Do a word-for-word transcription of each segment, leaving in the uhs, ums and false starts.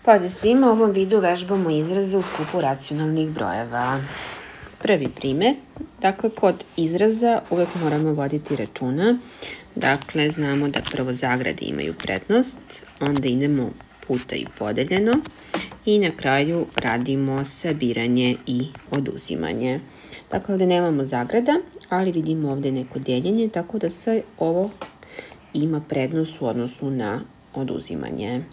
Pozdrav svima, u ovom videu vežbamo izraze u skupu racionalnih brojeva. Prvi primer, dakle kod izraza uvek moramo voditi računa. Dakle, znamo da prvo zagrade imaju prednost, onda idemo puta i podeljeno i na kraju radimo sabiranje i oduzimanje. Dakle, ovde nemamo zagrada, ali vidimo ovde neko deljenje, tako da sve ovo ima prednost u odnosu na oduzimanje.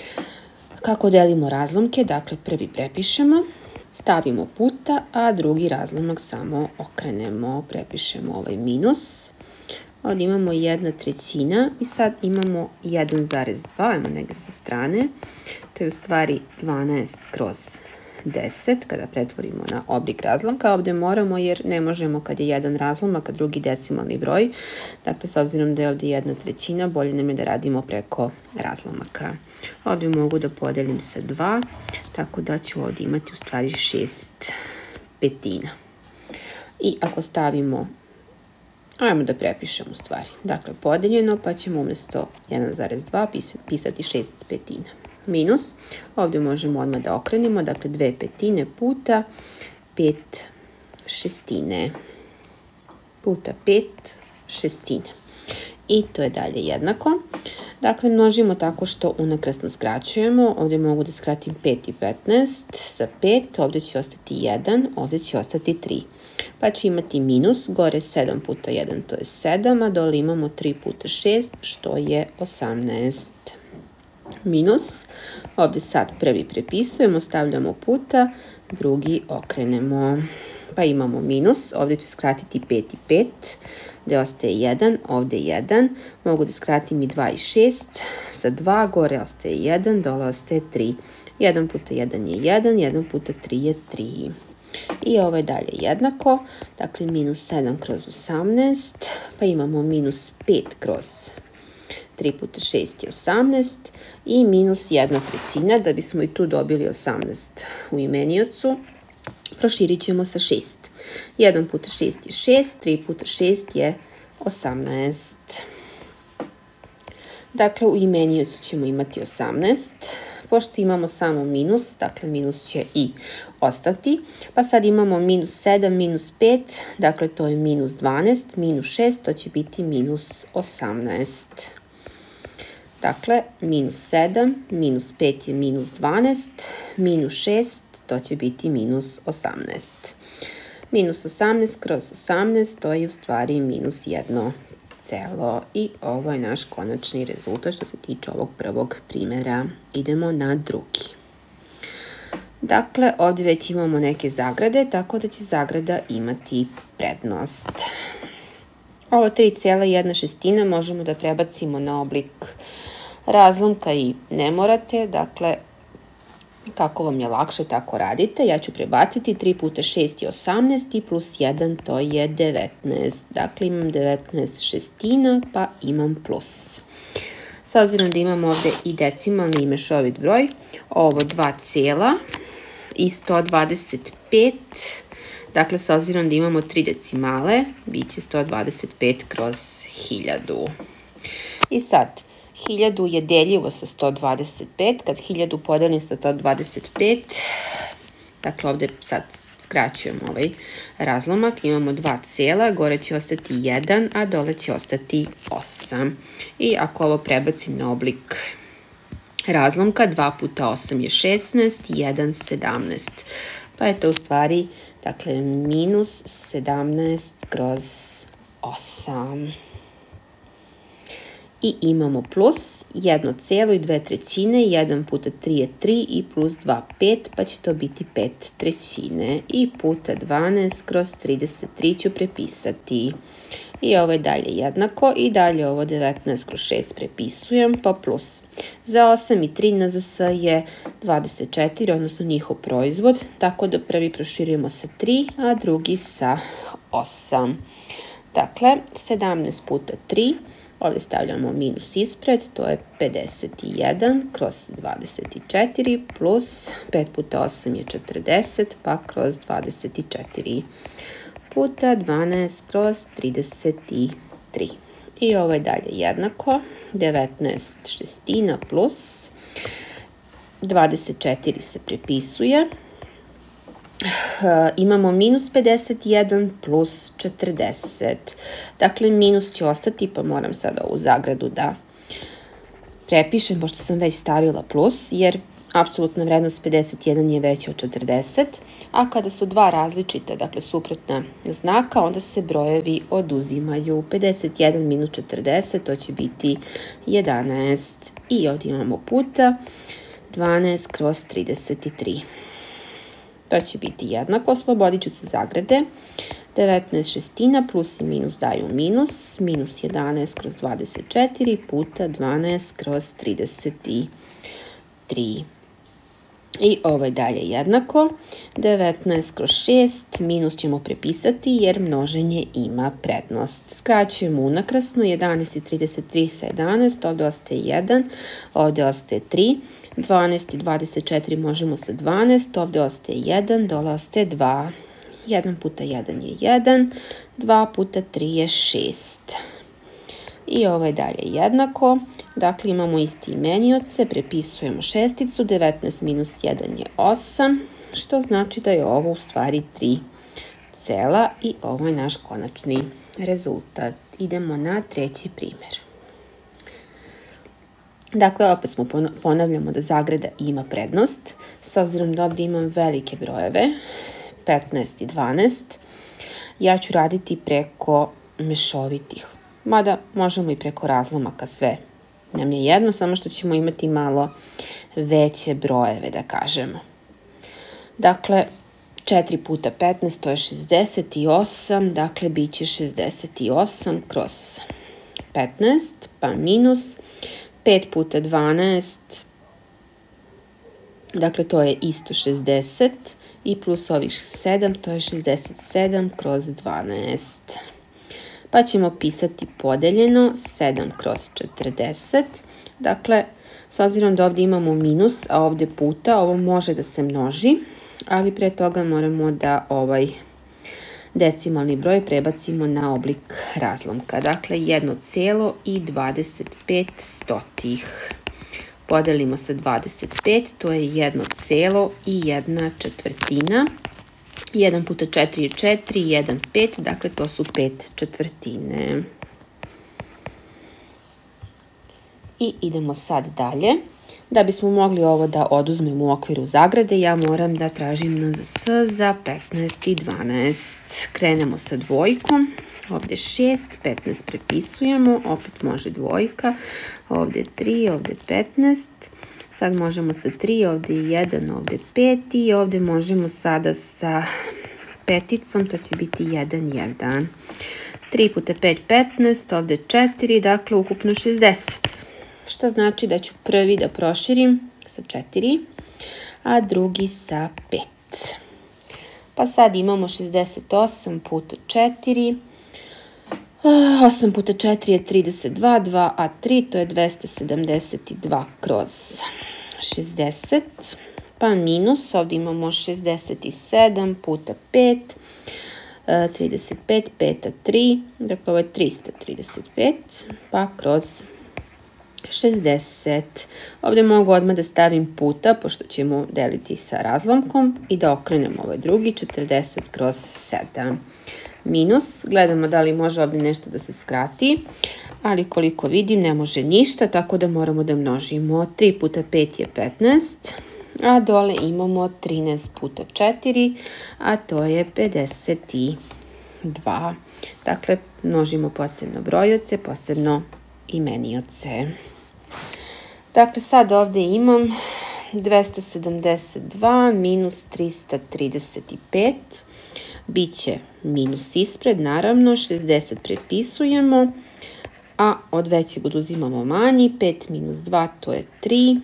Kako delimo razlomke? Dakle, prvi prepišemo, stavimo puta, a drugi razlomak samo okrenemo. Prepišemo ovaj minus. Ovdje imamo jedna trećina i sad imamo jedan zarez dva, ajmo negdje sa strane. To je u stvari dvanaest kroz deset, kada pretvorimo na oblik razlomka. Ovdje moramo jer ne možemo kad je jedan razlomak, a drugi decimalni broj. Dakle, s obzirom da je ovdje jedna trećina, bolje nam je da radimo preko razlomaka. Ovdje mogu da podelim sa dva, tako da ću ovdje imati u stvari šest petina. I ako stavimo, ajmo da prepišemo u stvari, dakle podeljeno, pa ćemo umjesto jedan zarez dva pisati šest petina. Minus, ovdje možemo odmah da okrenimo, dakle dve petine puta pet šestine. Puta pet šestine. I to je dalje jednako. Dakle, množimo tako što unakrasno skraćujemo. Ovdje mogu da skratim pet i petnaest sa pet, ovdje će ostati jedan, ovdje će ostati tri. Pa ću imati minus, gore sedam puta jedan, to je sedam, a dole imamo tri puta šest, što je osamnaest. Minus, ovdje sad prvi prepisujemo, stavljamo puta, drugi okrenemo. Pa imamo minus, ovdje ću skratiti pet i pet, gdje ostaje jedan, ovdje jedan. Mogu da skratim i dva i šest, sa dva gore ostaje jedan, dole ostaje tri. jedan puta jedan je jedan, jedan puta tri je tri. I ovo je dalje jednako, dakle minus sedam kroz osamnaest, pa imamo minus pet kroz tri puta šest je osamnaest i minus jedna trećina, da bismo i tu dobili osamnaest u imeniocu, proširit ćemo sa šest. jedan puta šest je šest, tri puta šest je osamnaest. Dakle, u imeniocu ćemo imati osamnaest. Pošto imamo samo minus, dakle minus će i ostati. Pa sad imamo minus sedam, minus pet, dakle to je minus dvanaest, minus šest, to će biti minus osamnaest. Dakle, minus sedam, minus pet je minus dvanaest, minus šest, to će biti minus osamnaest. Minus osamnaest kroz osamnaest, to je u stvari minus jedno celo. I ovo je naš konačni rezultat što se tiče ovog prvog primjera. Idemo na drugi. Dakle, ovdje već imamo neke zagrade, tako da će zagrada imati prednost. Ovo tri zarez jedna šestina možemo da prebacimo na oblik razlomka i ne morate, dakle, kako vam je lakše, tako radite. Ja ću prebaciti, tri puta šest je osamnaest i plus jedan, to je devetnaest. Dakle, imam devetnaest šestina, pa imam plus. S obzirom da imam ovdje i decimalni i mešovit broj, ovo dva cela i sto dvadeset pet, dakle, s obzirom da imamo tri decimale, bit će sto dvadeset pet kroz hiljadu. I sad, hiljadu je deljivo sa sto dvadeset pet, kad hiljadu podelim sa sto dvadeset pet, dakle ovdje sad skraćujemo ovaj razlomak, imamo dva cela, gore će ostati jedan, a dole će ostati osam. I ako ovo prebacim na oblik razlomka, dva puta osam je šesnaest, jedan sedamnaest. Pa je to u stvari, dakle, minus sedamnaest kroz osam. I imamo plus jedno celo i dve trećine, jedan puta tri je tri i plus dva pet, pa će to biti pet trećine. I puta dvanaest kroz trideset tri ću prepisati. I ovo je dalje jednako i dalje ovo devetnaest kroz šest prepisujem, pa plus. Za osam i tri na z s je dvadeset četiri, odnosno njihov proizvod, tako da prvi proširujemo sa tri, a drugi sa osam. Dakle, sedamnaest puta tri, ovdje stavljamo minus ispred, to je pedeset jedan kroz dvadeset četiri plus pet puta osam je četrdeset, pa kroz dvadeset četiri puta dvanaest kroz trideset tri. I ovo je dalje jednako, devetnaest šestina plus dvadeset četiri se prepisuje. Imamo minus pedeset jedan plus četrdeset. Dakle, minus će ostati, pa moram sad ovu zagradu da prepišem, pošto sam već stavila plus, jer apsolutna vrednost pedeset jedan je veća od četrdeset, a kada su dva različita, dakle suprotna znaka, onda se brojevi oduzimaju. pedeset jedan minus četrdeset, to će biti jedanaest. I ovdje imamo puta dvanaest kroz trideset tri. To će biti jednako, oslobodit ću se zagrade. devetnaest šestina plus i minus daju minus, minus jedanaest kroz dvadeset četiri puta dvanaest kroz trideset tri. I ovo je dalje jednako. devetnaest kroz šest, minus ćemo prepisati jer množenje ima prednost. Skraćujemo unakrasno, jedanaest i trideset tri sa jedanaest, ovdje ostaje jedan, ovdje ostaje tri. dvanaest i dvadeset četiri možemo sa dvanaest, ovdje ostaje jedan, dole ostaje dva. jedan puta jedan je jedan, dva puta tri je šest. I ovo je dalje jednako. Dakle, imamo isti imenioce, prepisujemo šesticu, devetnaest minus jedan je osam, što znači da je ovo u stvari tri cela i ovo je naš konačni rezultat. Idemo na treći primjer. Dakle, opet smo ponavljamo da zagrada ima prednost, s obzirom da ovdje imam velike brojeve, petnaest i dvanaest, ja ću raditi preko mešovitih, mada možemo i preko razlomaka, sve nam je jedno, samo što ćemo imati malo veće brojeve, da kažemo. Dakle, četiri puta petnaest, to je šezdeset osam, dakle, bit će šezdeset osam kroz petnaest, pa minus pet puta dvanaest, dakle, to je isto šezdeset, i plus ovih sedam, to je šezdeset sedam kroz dvanaest. Pa ćemo pisati podeljeno sedam kroz četrdeset. Dakle, s obzirom da ovdje imamo minus, a ovdje puta, ovo može da se množi, ali pre toga moramo da ovaj decimalni broj prebacimo na oblik razlomka. Dakle, jedno celo i dvadeset pet stotih. Podelimo sa dvadeset pet, to je jedno celo i jedna četvrtina. jedan puta četiri je četiri, jedan pet, dakle to su pet četvrtine. I idemo sad dalje. Da bismo mogli ovo da oduzmemo u okviru zagrade, ja moram da tražim N Z S za petnaest i dvanaest. Krenemo sa dvojkom. Ovdje šest, petnaest prepisujemo, opet može dvojka. Ovdje tri, ovdje petnaest. Sad možemo sa tri, ovdje jedan, ovdje pet i ovdje možemo sada sa peticom, to će biti jedan, jedan. tri puta pet, petnaest, ovdje četiri, dakle ukupno šezdeset. Što znači da ću prvi da proširim sa četiri, a drugi sa pet. Pa sad imamo šezdeset osam puta četiri. osam puta četiri je trideset dva, dva a tri, to je dvesta sedamdeset dva kroz šezdeset, pa minus, ovdje imamo šezdeset sedam puta pet, trideset pet, pet a tri, dakle ovo je trista trideset pet, pa kroz šezdeset. Ovdje mogu odmah da stavim puta, pošto ćemo deliti sa razlomkom, i da okrenem ovaj drugi, četrdeset kroz sedam. Minus, gledamo da li može ovdje nešto da se skrati, ali koliko vidim ne može ništa, tako da moramo da množimo. tri puta pet je petnaest, a dole imamo trinaest puta četiri, a to je pedeset dva. Dakle, množimo posebno brojoce, posebno imenioce. Dakle, sad ovdje imam dvesta sedamdeset dva minus trista trideset pet, biće minus ispred, naravno, šezdeset prepisujemo, a od većeg oduzimamo manji, pet minus dva, to je tri,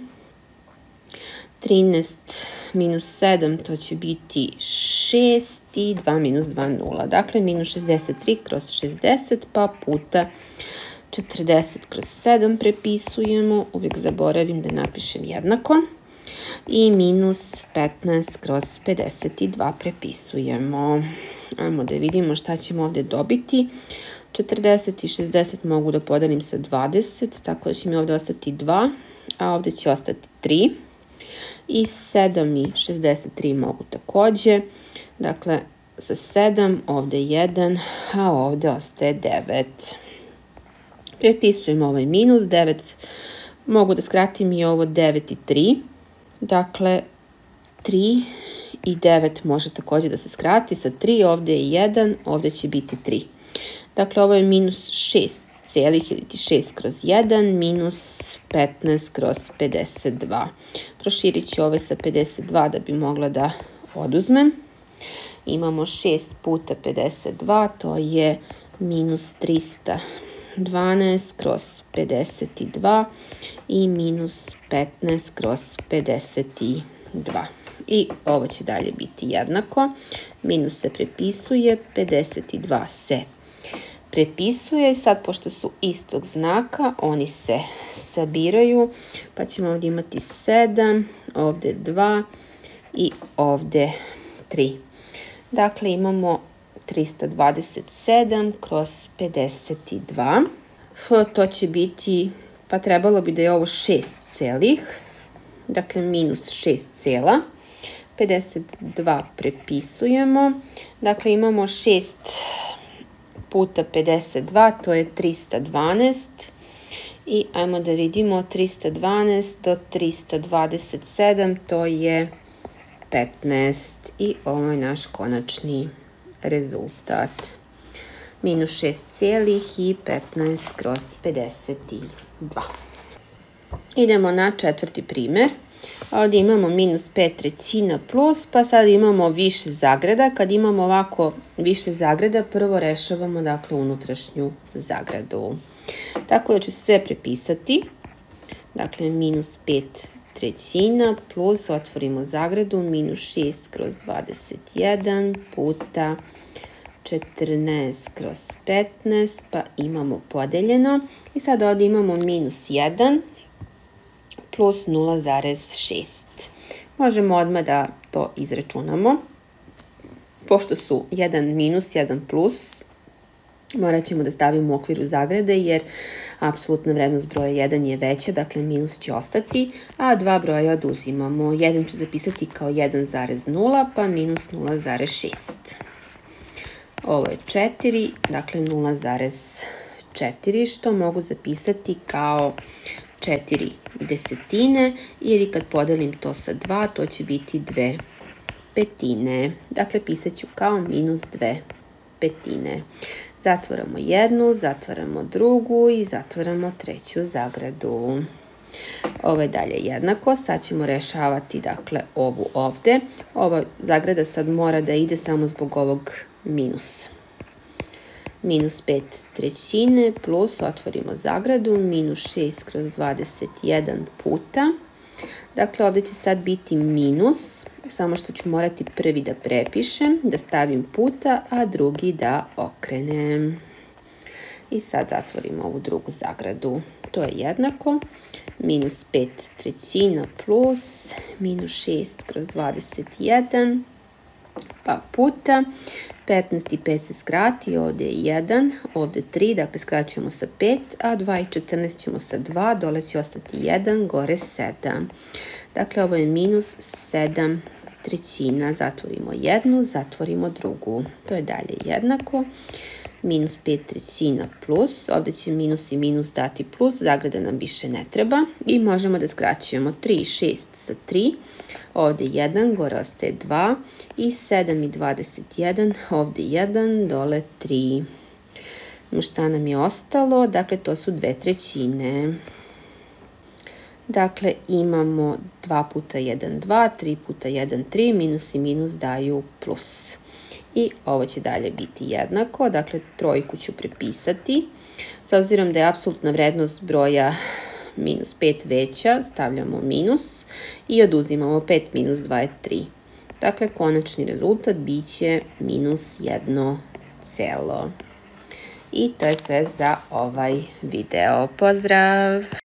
trinaest minus sedam, to će biti šest i dva minus dva, nula. Dakle, minus šezdeset tri kroz šezdeset, pa puta četrdeset kroz sedam prepisujemo, uvijek zaboravim da napišem jednako, i minus petnaest kroz pedeset dva prepisujemo. Ajmo da vidimo šta ćemo ovdje dobiti. četrdeset i šezdeset mogu da podelim sa dvadeset, tako da će mi ovdje ostati dva, a ovdje će ostati tri. I sedam i šezdeset tri mogu takođe. Dakle, sa sedam, ovde jedan, a ovde ostaje devet. Prepisujem ovaj minus, devet, mogu da skratim i ovo devet i tri. Dakle, tri i devet može takođe da se skrati. Sa tri ovde je jedan, ovde će biti tri. Dakle, ovo je minus šest celih ili ti šest kroz jedan, minus petnaest kroz pedeset dva. Proširit ću ove sa pedeset dva da bi mogla da oduzmem. Imamo šest puta pedeset dva, to je minus trista dvanaest kroz pedeset dva i minus petnaest kroz pedeset dva. I ovo će dalje biti jednako. Minus se prepisuje, pedeset dva se prepisuje. Sad, pošto su istog znaka, oni se sabiraju, pa ćemo ovdje imati sedam, ovdje dva i ovdje tri. Dakle, imamo trista dvadeset sedam kroz pedeset dva. F, to će biti, pa trebalo bi da je ovo šest celih, dakle minus šest cela. pedeset dva prepisujemo, dakle imamo šest puta pedeset dva, to je trista dvanaest. I ajmo da vidimo, trista dvanaest do trista dvadeset sedam, to je petnaest. I ovo je naš konačni rezultat. Minus šest celih i petnaest kroz pedeset dva. Idemo na četvrti primer. Ovdje imamo minus pet trećina plus, pa sad imamo više zagrada. Kad imamo ovako više zagrada, prvo rešavamo dakle unutrašnju zagradu. Tako da ću sve prepisati. Dakle, minus pet trećina plus, otvorimo zagradu, minus šest kroz dvadeset jedan puta četrnaest kroz petnaest, pa imamo podeljeno. I sad ovdje imamo minus jedan plus nula zarez šest. Možemo odmah da to izračunamo. Pošto su jedan minus, jedan plus, morat ćemo da stavimo u okviru zagrade jer apsolutna vrednost broja jedan je veća, dakle minus će ostati, a dva broja oduzimamo. jedan ću zapisati kao jedan zarez nula, pa minus nula zarez šest. Ovo je četiri, dakle nula zarez četiri, što mogu zapisati kao četiri desetine, ili kad podelim to sa dva, to će biti dve petine. Dakle, pisat ću kao minus dve petine. Zatvaramo jednu, zatvaramo drugu i zatvaramo treću zagradu. Ovo je dalje jednako, sad ćemo rešavati dakle ovu ovde. Ova zagrada sad mora da ide samo zbog ovog minus. Minus pet trećine plus, otvorimo zagradu, minus šest kroz dvadeset jedan puta. Dakle, ovdje će sad biti minus, samo što ću morati prvi da prepišem, da stavim puta, a drugi da okrenem. I sad zatvorimo ovu drugu zagradu. To je jednako. Minus pet trećina plus, minus šest kroz dvadeset jedan, pa puta. petnaest i pet se skrati, ovdje je jedan, ovdje tri, dakle skraćujemo sa pet, a dva i četrnaest ćemo sa dva, dole će ostati jedan, gore sedam. Dakle, ovo je minus sedam trećina. Zatvorimo jednu, zatvorimo drugu. To je dalje jednako. Minus pet trećina plus, ovdje će minus i minus dati plus, zagrada nam više ne treba i možemo da skraćujemo tri i šest sa tri, ovdje jedan, gore ostaje dva i sedam i dvadeset jedan, ovdje jedan, dole tri. Šta nam je ostalo? Dakle, to su dve trećine. Dakle, imamo dva puta jedan, dva, tri puta jedan, tri, minus i minus daju plus. I ovo će dalje biti jednako, dakle trojku ću prepisati. S obzirom da je apsolutna vrednost broja minus pet veća, stavljamo minus i oduzimamo pet minus dva je tri. Dakle, konačni rezultat bit će minus jedno celo. I to je sve za ovaj video. Pozdrav!